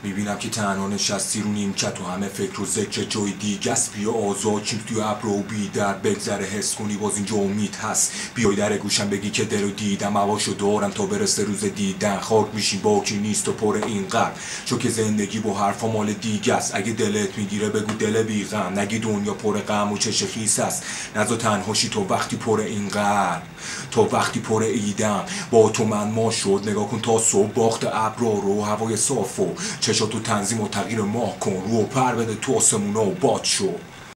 میبینم که تنها نشستی رو نیمکت و همه فکر و ذکر جای دیگه است. بیا آزاد چیم توی ابر و بیدر بگذره، حس کنی باز اینجا امید هست. بیای در گوشم بگی که دلو دیدم، هواشو دارم تا برسه روز دیدن. خاک میشیم باکی نیست و پر اینقدر چون که زندگی با حرفا مال دیگه است. اگه دلت میگیره بگو دل بی غم، نگی دنیا پر غم و چش خیس است. نزا تنهاشی تو وقتی پر اینقدر، تو وقتی پر ایدم با تو من ما شد. نگاه کن تا صبح باخت ابرا رو هوای صاف و چشاتو تنظیم و تغییر ماه کن. رو پر بده تو آسمونا و باد شو.